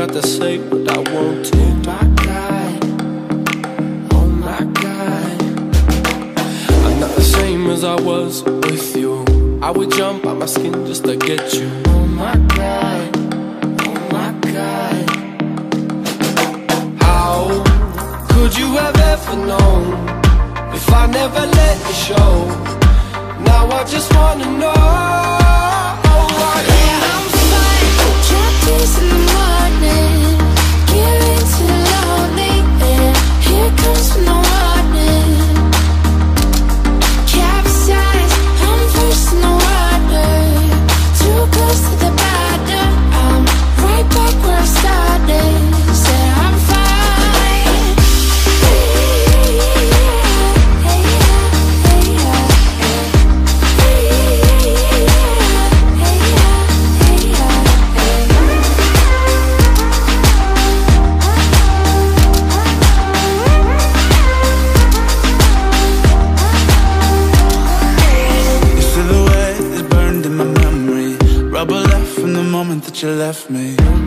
got to say what I want to. Oh my God, oh my God. I'm not the same as I was with you. I would jump out my skin just to get you. Oh my God, oh my God. How could you have ever known if I never let you show? Now I just wanna know. I'm fine, chapters in the morning, getting too lonely, and here comes no warning. Capsize, I'm first in the water, too close to the bottom. I'm right back where I started. Said I'm fine. Rubber left from the moment that you left me.